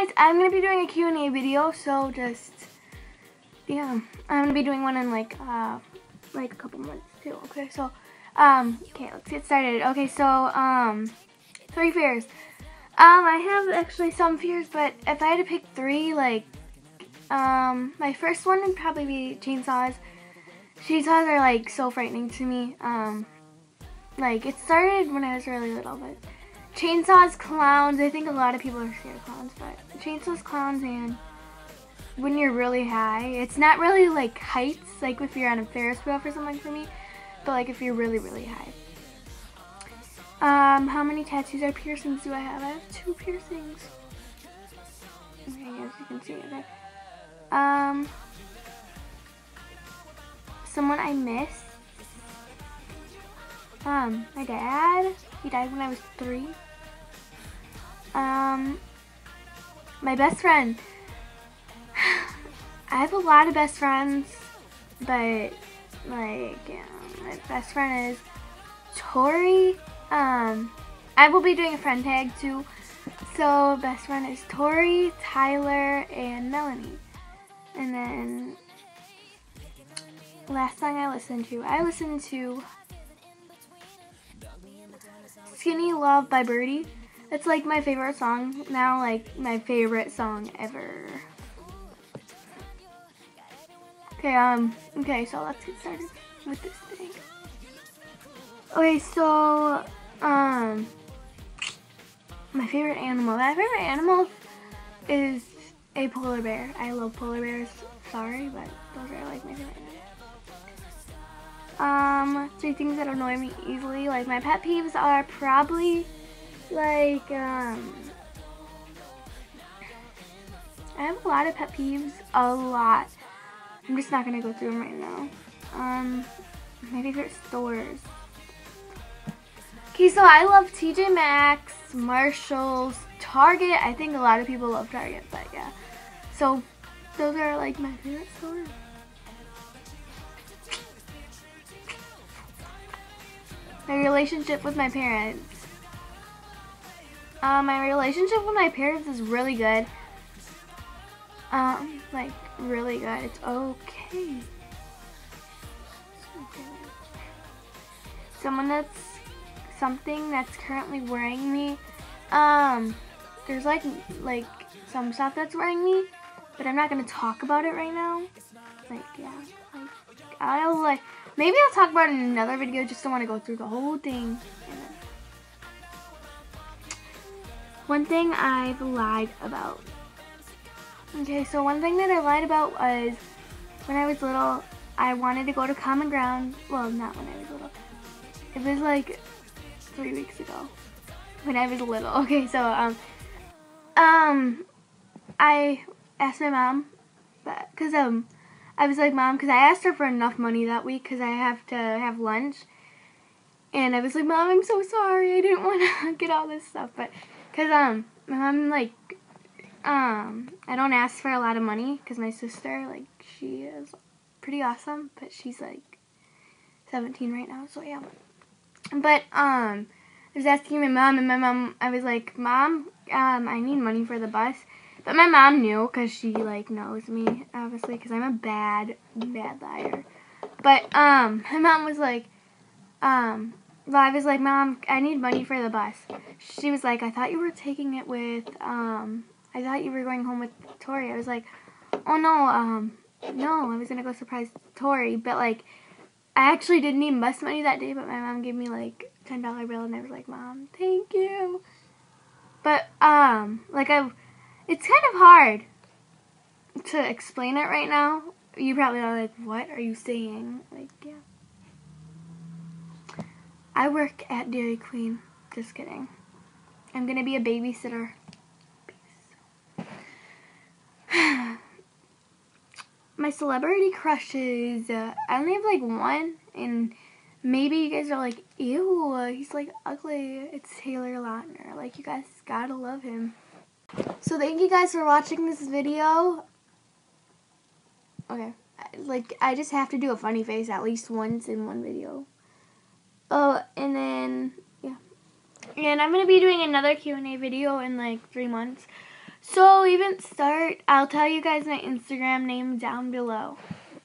I'm going to be doing a Q&A video, so just, yeah, I'm going to be doing one in like a couple months too, okay, so, okay, let's get started. Okay, so, 3 fears. I have actually some fears, but if I had to pick 3, like, my first one would probably be chainsaws. Chainsaws are, like, so frightening to me. Like, it started when I was really little, but chainsaws, clowns, I think a lot of people are scared of clowns, but chainsaws, clowns, and when you're really high, it's not really, like, heights, like if you're on a Ferris wheel for something for me, but, like, if you're really, really high. How many tattoos or piercings do I have? I have 2 piercings. Okay, as you can see, okay. Someone I miss. My dad. He died when I was 3. My best friend. I have a lot of best friends, but, like, yeah, my best friend is Tori. I will be doing a friend tag too. So best friend is Tori, Tyler, and Melanie. And then last song I listened to Skinny Love by Birdie. It's like my favorite song now, like my favorite song ever. Okay, so let's get started with this thing. Okay, so my favorite animal. My favorite animal is a polar bear. I love polar bears. Sorry, but those are like my favorite animals. 3 things that annoy me easily. Like my pet peeves are probably like I have a lot of pet peeves. A lot. I'm just not gonna go through them right now. My favorite stores. Okay, so I love TJ Maxx, Marshalls, Target. I think a lot of people love Target, but yeah. So those are like my favorite stores. My relationship with my parents. My relationship with my parents is really good. Like really good. It's okay. Something that's currently worrying me. There's like some stuff that's worrying me, but I'm not gonna talk about it right now. Like, yeah, maybe I'll talk about it in another video. Just don't want to go through the whole thing. One thing I've lied about. Okay, so one thing that I lied about was when I was little, I wanted to go to Common Ground. Well, not when I was little. It was like 3 weeks ago when I was little. Okay, so I asked my mom, because I was like, Mom, because I asked her for enough money that week because I have to have lunch, and I was like, Mom, I'm so sorry, I didn't want to get all this stuff, but because my mom, like, I don't ask for a lot of money because my sister, like, she is pretty awesome, but she's like 17 right now, so yeah. But I was asking my mom, and I was like, Mom, I need money for the bus. But my mom knew because she like knows me, obviously, because I'm a bad liar. But my mom was like, well, I was like, Mom, I need money for the bus. She was like, I thought you were taking it with I thought you were going home with Tori. I was like, oh no, no, I was gonna go surprise Tori, but like, I actually didn't need bus money that day, but my mom gave me like $10 bill, and I was like, Mom, thank you. But like it's kind of hard to explain it right now. You probably are like, what are you saying? Like, yeah. I work at Dairy Queen. Just kidding. I'm gonna be a babysitter. My celebrity crushes, I only have like one, and maybe you guys are like, ew, he's like ugly. It's Taylor Lautner. Like, you guys gotta love him. So thank you guys for watching this video. Okay, like, I just have to do a funny face at least once in one video. Oh, and then, yeah. And I'm going to be doing another Q&A video in like 3 months. So I'll even start, I'll tell you guys my Instagram name down below.